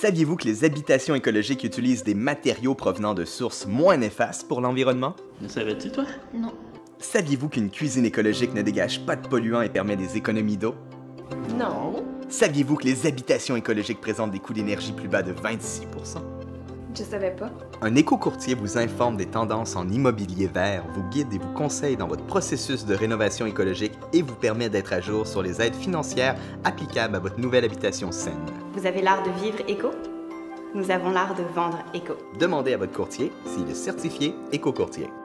Saviez-vous que les habitations écologiques utilisent des matériaux provenant de sources moins néfastes pour l'environnement? Le savais-tu, toi? Non. Saviez-vous qu'une cuisine écologique ne dégage pas de polluants et permet des économies d'eau? Non. Saviez-vous que les habitations écologiques présentent des coûts d'énergie plus bas de 26 Je savais pas. Un éco-courtier vous informe des tendances en immobilier vert, vous guide et vous conseille dans votre processus de rénovation écologique et vous permet d'être à jour sur les aides financières applicables à votre nouvelle habitation saine. Vous avez l'art de vivre éco? Nous avons l'art de vendre éco. Demandez à votre courtier s'il est certifié éco-courtier.